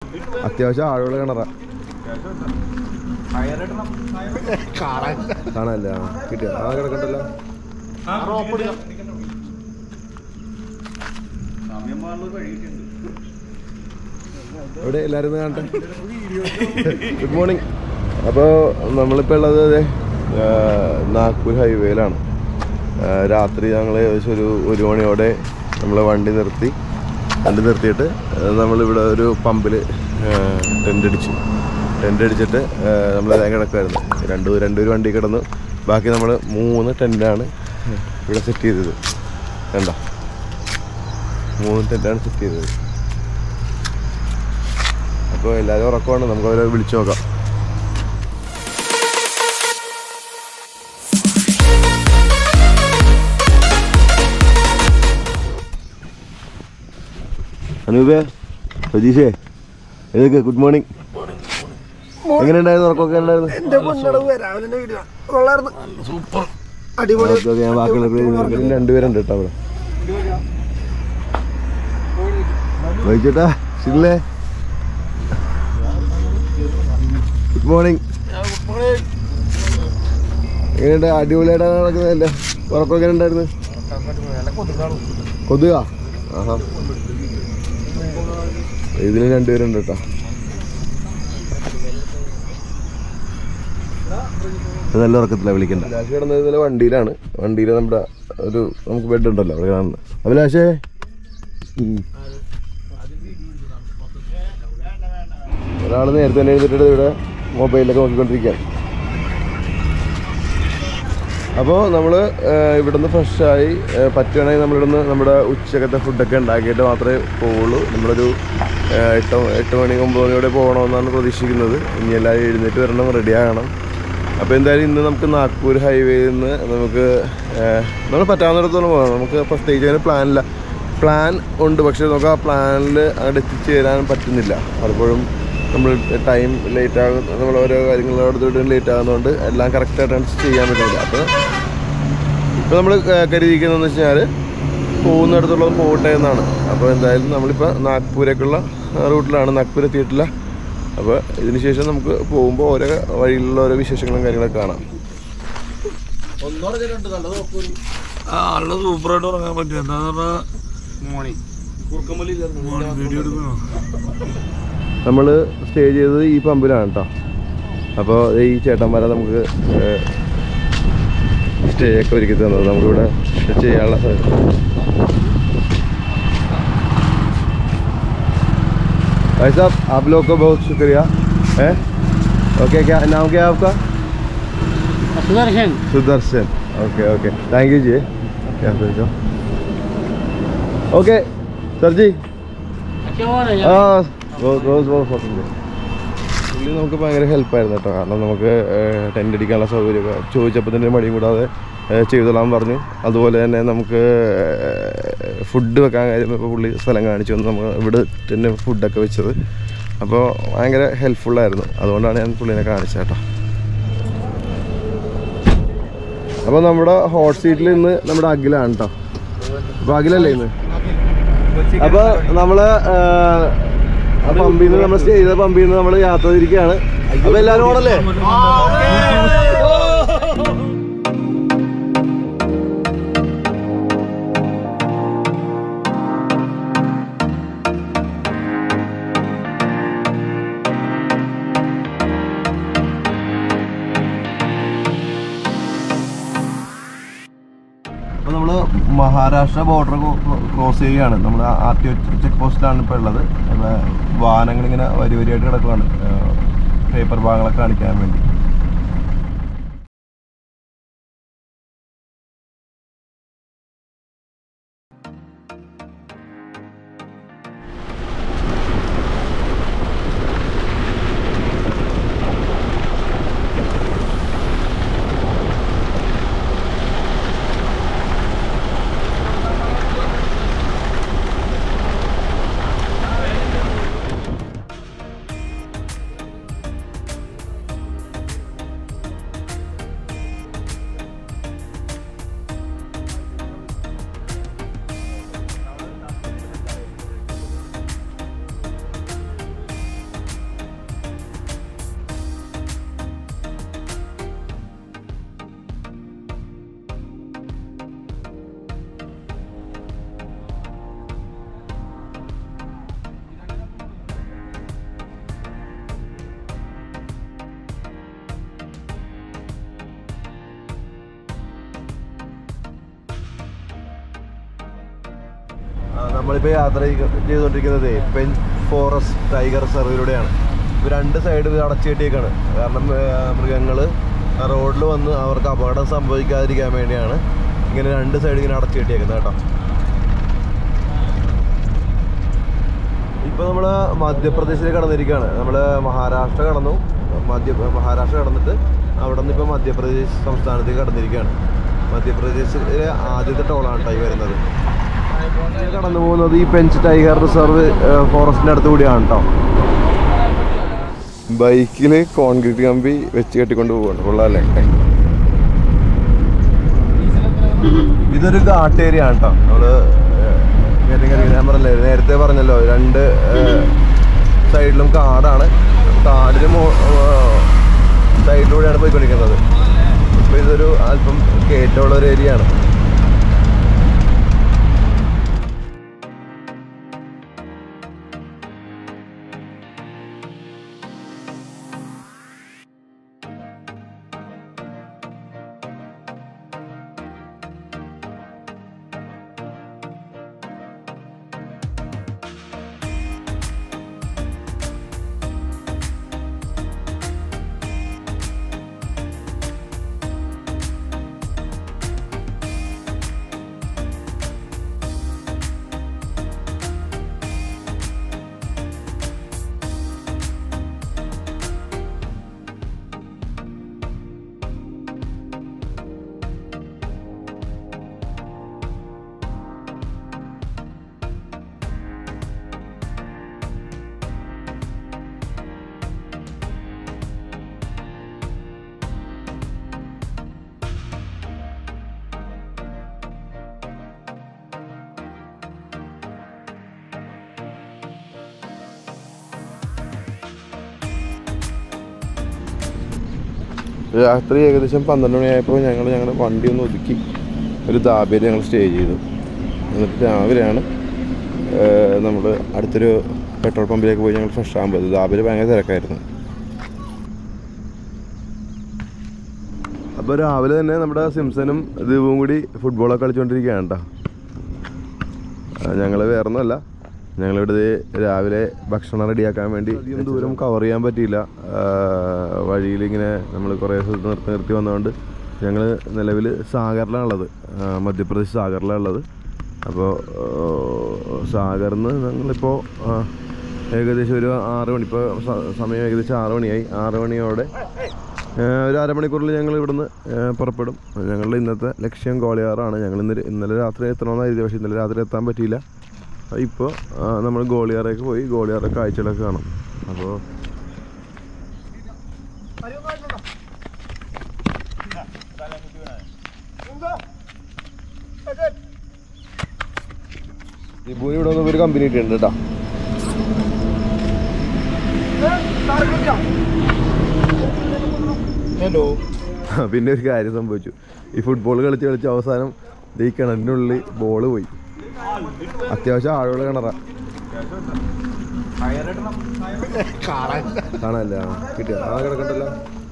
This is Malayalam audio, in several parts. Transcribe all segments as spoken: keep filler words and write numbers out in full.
അത്യാവശ്യം ആളുകൾ കിണറാ കാണാനല്ലേ ആ കിട്ടിയ ആ കിടക്കണ്ടല്ലോ ഇവിടെ എല്ലാവരും കാണട്ടെ. Good morning. അപ്പോൾ നമ്മളിപ്പോൾ ഉള്ളത് അതെ നാഗ്പൂർ ഹൈവേയിലാണ്. രാത്രി ഞങ്ങൾ ഏകദേശം ഒരു ഒരു മണിയോടെ നമ്മൾ വണ്ടി നിർത്തി വണ്ടി നിർത്തിയിട്ട് നമ്മളിവിടെ ഒരു പമ്പിൽ ടെൻ്റ് അടിച്ചു. ടെൻ്റ് അടിച്ചിട്ട് നമ്മൾ കിടക്കുമായിരുന്നു. രണ്ട് രണ്ടൊരു വണ്ടി കിടന്നു. ബാക്കി നമ്മൾ മൂന്ന് ടെൻ്റാണ് ഇവിടെ സെറ്റ് ചെയ്തത്. വേണ്ട മൂന്ന് ടെൻ്റാണ് സെറ്റ് ചെയ്തത്. അപ്പോൾ എല്ലാവരും ഉറക്കമാണ്. നമുക്ക് അവരെ വിളിച്ചു നോക്കാം. അനൂപേ സജീഷേ ഏതൊക്കെ ഗുഡ് മോർണിംഗ്. എങ്ങനെ ഉണ്ടായിരുന്നു ഉറക്കമൊക്കെ? ഉണ്ടായിരുന്നു രണ്ടുപേരുണ്ട് കേട്ടോ അവിടെ. വൈകിട്ടാ ശരിയല്ലേ? Good morning. എങ്ങനെയുണ്ട്? അടിപൊളിയായിട്ടാണ് നടക്കുന്നതല്ലേ? ഉറക്കം എങ്ങനെ ഉണ്ടായിരുന്നു? കൊതുക? ആഹാ ഇതിന് രണ്ടുപേരുണ്ട് കേട്ടോ. നല്ല ഉറക്കത്തിലാണ് വിളിക്കണ്ട. അഭിലാഷ് കിടന്നത് ഇന്നലെ വണ്ടിയിലാണ്. വണ്ടിയിൽ നമ്മുടെ ഒരു നമുക്ക് ബെഡ് ഉണ്ടല്ലോ അവിടെ കാണുന്നത്. അഭിലാഷേ ഒരാൾ നേരത്തെ തന്നെ എഴുതിട്ട് ഇവിടെ മൊബൈലൊക്കെ നോക്കിക്കൊണ്ടിരിക്കുകയാണ്. അപ്പോൾ നമ്മൾ ഇവിടുന്ന് ഫ്രഷായി പറ്റുകയാണെങ്കിൽ നമ്മളിവിടുന്ന് നമ്മുടെ ഉച്ചക്കത്തെ ഫുഡൊക്കെ ഉണ്ടാക്കിയിട്ട് മാത്രമേ പോവുള്ളൂ. നമ്മളൊരു എട്ട് എട്ട് മണി ഒമ്പത് മണിയോടെ പോകണമെന്നാണ് പ്രതീക്ഷിക്കുന്നത്. ഇനി എല്ലാവരും എഴുന്നേറ്റ് വരണം, റെഡിയാകണം. അപ്പോൾ എന്തായാലും ഇന്ന് നമുക്ക് നാഗ്പൂർ ഹൈവേയിൽ നിന്ന് നമുക്ക് നമ്മൾ പറ്റാവുന്നിടത്തോളം പോകണം. നമുക്ക് പ്രത്യേകിച്ച് അങ്ങനെ പ്ലാനില്ല. പ്ലാൻ ഉണ്ട്, പക്ഷേ നമുക്ക് ആ പ്ലാനിൽ അങ്ങോട്ട് എത്തിച്ചേരാൻ പറ്റുന്നില്ല. പലപ്പോഴും നമ്മൾ ടൈം ലേറ്റ് ആകും. നമ്മൾ ഓരോ കാര്യങ്ങളോടത്തോട്ട് ലേറ്റ് ആകുന്നതുകൊണ്ട് എല്ലാം കറക്റ്റായിട്ടാണ് ചെയ്യാൻ പറ്റില്ല. അപ്പോൾ ഇപ്പോൾ നമ്മൾ കരുതിയിരിക്കുന്നതെന്ന് വെച്ച് കഴിഞ്ഞാൽ പോകുന്നിടത്തുള്ളത് പോകട്ടെ എന്നാണ്. അപ്പോൾ എന്തായാലും നമ്മളിപ്പോൾ നാഗ്പൂരേക്കുള്ള റൂട്ടിലാണ്. നാഗ്പൂർ എത്തിയിട്ടില്ല. അപ്പോൾ ഇതിന് ശേഷം നമുക്ക് പോകുമ്പോൾ ഓരോ വഴിയിലുള്ള ഓരോ വിശേഷങ്ങളും കാര്യങ്ങളൊക്കെ കാണാം. നല്ല സൂപ്പറായിട്ട് ഉറങ്ങാൻ പറ്റും. എന്താന്ന് പറഞ്ഞാൽ വീഡിയോ എടുക്കണോ? നമ്മൾ സ്റ്റേ ചെയ്തത് ഈ പമ്പിലാണ് കേട്ടോ. അപ്പോൾ ഈ ചേട്ടന്മാരെ നമുക്ക് സ്റ്റേ ഒക്കെ ഒരുക്കി തന്നത്. നമുക്കിവിടെ ചെയ്യാനുള്ള സാധനം. भाई साहब आप लोग को बहुत शुक्रिया है. ओके क्या नाम क्या है आपका? Sudarshan. Sudarshan. Okay okay thank you जी. क्या बोलते हो? ओके सर जी. हाँ बहुत बहुत बहुत पसंद है. പുള്ളി നമുക്ക് ഭയങ്കര ഹെൽപ്പായിരുന്നു കേട്ടോ. കാരണം നമുക്ക് ടെൻ്റ് അടിക്കാനുള്ള സൗകര്യമൊക്കെ ചോദിച്ചപ്പോൾ തന്നെ മടിയും കൂടാതെ ചെയ്തോളാൻ പറഞ്ഞു. അതുപോലെ തന്നെ നമുക്ക് ഫുഡ് വെക്കാൻ കാര്യം ഇപ്പോൾ പുള്ളി സ്ഥലം കാണിച്ചു തന്നു. നമ്മൾ ഇവിടെ തന്നെ ഫുഡൊക്കെ വെച്ചത്. അപ്പോൾ ഭയങ്കര ഹെൽപ്ഫുള്ളായിരുന്നു. അതുകൊണ്ടാണ് ഞാൻ പുള്ളിനെ കാണിച്ചത് കേട്ടോ. അപ്പോൾ നമ്മുടെ ഹോട്ട് സീറ്റിൽ ഇന്ന് നമ്മുടെ അഖിലാണ് കേട്ടോ. അപ്പോൾ അഖിലല്ലേ ഇന്ന്? അപ്പോൾ നമ്മൾ ആ പമ്പിൽ നിന്ന് നമ്മൾ സ്റ്റേ ചെയ്ത പമ്പിൽ നിന്ന് നമ്മൾ യാത്ര തിരിക്കുകയാണ്. അപ്പോൾ എല്ലാവരും ഓടല്ലേ? അപ്പോൾ നമ്മൾ മഹാരാഷ്ട്ര ബോർഡർ ക്രോസ് ചെയ്യുകയാണ്. നമ്മൾ ആർ ടി ഒ ചെക്ക് പോസ്റ്റിലാണ് ഇപ്പോൾ ഉള്ളത്. നമ്മുടെ വാഹനങ്ങളിങ്ങനെ വരി വരിയായിട്ട് കിടക്കുകയാണ് പേപ്പർ ഭാഗങ്ങളൊക്കെ കാണിക്കാൻ വേണ്ടി. നമ്മളിപ്പോൾ യാത്ര ചെയ്തുകൊണ്ടിരിക്കുന്നത് പെൻ ഫോറസ്റ്റ് ടൈഗർ റിസർവിലൂടെയാണ്. ഇപ്പോൾ രണ്ട് സൈഡ് അടച്ചു കെട്ടിയേക്കാണ്. കാരണം മൃഗങ്ങൾ റോഡിൽ വന്ന് അവർക്ക് അപകടം സംഭവിക്കാതിരിക്കാൻ വേണ്ടിയാണ് ഇങ്ങനെ രണ്ട് സൈഡ് ഇങ്ങനെ അടച്ചു കെട്ടിയേക്കുന്നത് കേട്ടോ. ഇപ്പോൾ നമ്മൾ മധ്യപ്രദേശിൽ കടന്നിരിക്കുകയാണ്. നമ്മൾ മഹാരാഷ്ട്ര കടന്നു. മധ്യ മഹാരാഷ്ട്ര കടന്നിട്ട് അവിടെ നിന്ന് ഇപ്പോൾ മധ്യപ്രദേശ് സംസ്ഥാനത്തേക്ക് കടന്നിരിക്കുകയാണ്. മധ്യപ്രദേശിലെ ആദ്യത്തെ ടോളാണ് കേട്ടോ ഈ വരുന്നത്. കടന്നു പോകുന്നത് ഈ പെഞ്ച് ടൈഗർ റിസർവ് ഫോറസ്റ്റിൻ്റെ അടുത്ത് കൂടിയാണ് കേട്ടോ. ബൈക്കിൽ കോൺക്രീറ്റ് കമ്പി വെച്ച് കെട്ടിക്കൊണ്ട് പോവുകയാണ്. കൊള്ളാല്ലേ? ഇതൊരു ഘാട്ട് ഏരിയ ആണ് കേട്ടോ. നമ്മള് ഞാൻ പറഞ്ഞല്ലേ നേരത്തെ പറഞ്ഞല്ലോ, രണ്ട് സൈഡിലും കാടാണ്. കാടിന് സൈഡിലൂടെയാണ് പോയിക്കൊണ്ടിരിക്കുന്നത്. ഇപ്പൊ ഇതൊരു അല്പം കയറ്റമുള്ള ഒരു ഏരിയ ആണ്. രാത്രി ഏകദേശം പന്ത്രണ്ട് മണിയായപ്പോൾ ഞങ്ങൾ ഞങ്ങളുടെ വണ്ടി ഒന്ന് ഒതുക്കി ഒരു ദാബയിൽ ഞങ്ങൾ സ്റ്റേ ചെയ്തു. എന്നിട്ട് രാവിലെയാണ് നമ്മൾ അടുത്തൊരു പെട്രോൾ പമ്പിലേക്ക് പോയി ഞങ്ങൾ ഫ്രഷ് ആകാൻ പോയത്. ദാബയിൽ ഭയങ്കര തിരക്കായിരുന്നു. അപ്പോൾ രാവിലെ തന്നെ നമ്മുടെ സിംസനും ദീപും കൂടി ഫുട്ബോളൊക്കെ കളിച്ചുകൊണ്ടിരിക്കുകയാണ് കേട്ടോ. ഞങ്ങൾ വേറൊന്നുമല്ല, ഞങ്ങളിവിടെ രാവിലെ ഭക്ഷണം റെഡിയാക്കാൻ വേണ്ടി അധികം ദൂരം കവർ ചെയ്യാൻ പറ്റിയില്ല. വഴിയിലിങ്ങനെ നമ്മൾ കുറേ സ്ഥലത്ത് നിർത്തി നിർത്തി വന്നതുകൊണ്ട് ഞങ്ങൾ നിലവിൽ സാഗറിലാണുള്ളത്, മധ്യപ്രദേശ് സാഗറിലാണുള്ളത്. അപ്പോൾ സാഗറിൽ നിന്ന് ഞങ്ങളിപ്പോൾ ഏകദേശം ഒരു ആറ് മണി, ഇപ്പോൾ സമയം ഏകദേശം ആറ് മണിയായി. ആറ് മണിയോടെ ഒരു അരമണിക്കൂറിൽ ഞങ്ങൾ ഇവിടുന്ന് പുറപ്പെടും. ഞങ്ങളുടെ ഇന്നത്തെ ലക്ഷ്യം ഗോളിയാറാണ്. ഞങ്ങൾ ഇന്ന് ഇന്നലെ രാത്രി എത്തണമെന്നായിരുന്നു, പക്ഷേ ഇന്നലെ രാത്രി എത്താൻ പറ്റിയില്ല. ഇപ്പോൾ നമ്മൾ ഗോളിയാറേക്ക് പോയി ഗോളിയാറെ കാഴ്ചകളൊക്കെ കാണാം. അപ്പോൾ ദിബുവിന് ഇവിടെ വന്നപ്പോൾ ഒരു കമ്പനി ഇട്ടുണ്ട് കേട്ടോ. ഹലോ. പിന്നെ ഒരു കാര്യം സംഭവിച്ചു. ഈ ഫുട്ബോൾ കളിച്ച് കളിച്ച് അവസാനം ഈ കിണറിനുള്ളിൽ ബോള് പോയി. അത്യാവശ്യം ആഴമുള്ള കിണറാ. കാണാനല്ല കിട്ടിയ ആ കിടക്കണ്ടല്ലോ.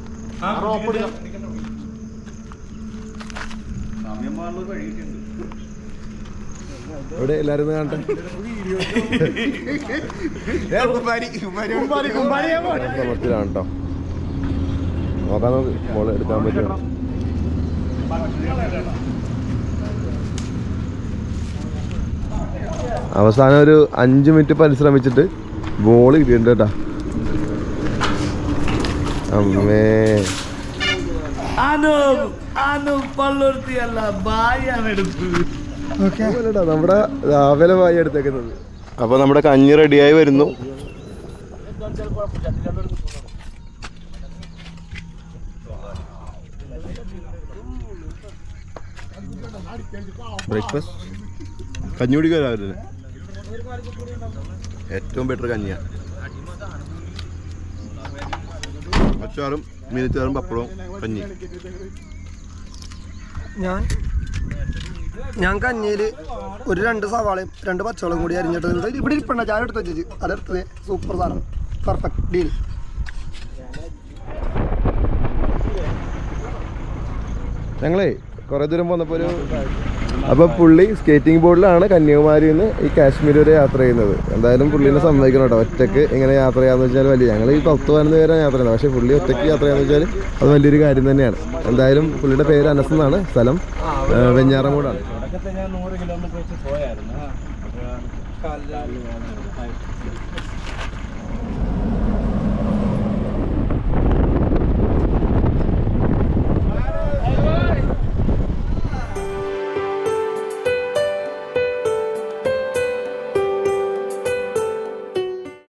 ഇവിടെ എല്ലാരും കാണട്ടെ. ശ്രമത്തിലാണ് കേട്ടോ. നോക്കാൻ നോക്ക് ബോൾ എടുക്കാൻ പറ്റുമോ. അവസാനം ഒരു അഞ്ച് മിനിറ്റ് പരിശ്രമിച്ചിട്ട് ബോൾ കിട്ടിയിട്ടുണ്ട് കേട്ടാ. അമ്മേ നമ്മുടെ രാവിലെ വായി എടുത്തേക്കുന്നത്. അപ്പൊ നമ്മുടെ കഞ്ഞി റെഡിയായി വരുന്നു. ബ്രേക്ക്ഫാസ്റ്റ് കഞ്ഞി കുടിക്കാൻ രാവിലെ ഏറ്റവും ബെറ്റർ കഞ്ഞിയാണ്. അച്ചാറും മീനച്ചാറും പപ്പടവും കഞ്ഞി. ഞാൻ ഞാൻ കഞ്ഞിയിൽ ഒരു രണ്ട് സവാളയും രണ്ട് പച്ചവളം കൂടി അരിഞ്ഞിട്ട് ഇവിടെ ഇരിപ്പണ്ട ചായ എടുത്ത് വെച്ചു. അതെടുത്തത് സൂപ്പർ സാധനം, പെർഫെക്റ്റ് ഡീൽ. ഞങ്ങളേ കുറേ ദൂരം പോന്നപ്പോൾ ഒരു അപ്പോൾ പുള്ളി സ്കേറ്റിംഗ് ബോർഡിലാണ് കന്യാകുമാരിയിൽ നിന്ന് ഈ കാശ്മീർ വരെ യാത്ര ചെയ്യുന്നത്. എന്തായാലും പുള്ളീനെ സമ്മതിക്കണം കേട്ടോ. ഒറ്റയ്ക്ക് ഇങ്ങനെ യാത്ര ചെയ്യാന്ന് വെച്ചാൽ വലിയ, ഞങ്ങൾ ഈ പത്ത് പതിനൊന്ന് പേരാണ് യാത്ര ചെയ്യുന്നത്, പക്ഷേ പുള്ളി ഒറ്റയ്ക്ക് യാത്ര ചെയ്യാന്ന് വെച്ചാൽ അത് വലിയൊരു കാര്യം തന്നെയാണ്. എന്തായാലും പുള്ളിയുടെ പേര് അനസ് എന്നാണ്, സ്ഥലം വെഞ്ഞാറമൂടാണ്. ഞാൻ നൂറ് കിലോമീറ്റർ വെച്ച് പോയായിരുന്നു.